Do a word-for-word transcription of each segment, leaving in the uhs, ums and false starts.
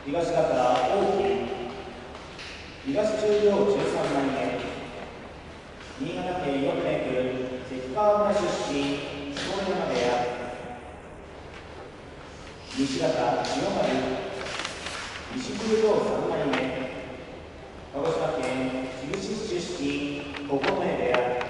東方大木、東十両じゅうさんまいめ、新潟県四名区関川村出身、錣山部屋、西方千代丸、西十両さんまいめ、鹿児島県志布志市出身、九重部屋。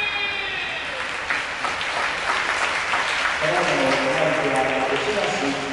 この後のお相手は押し出し。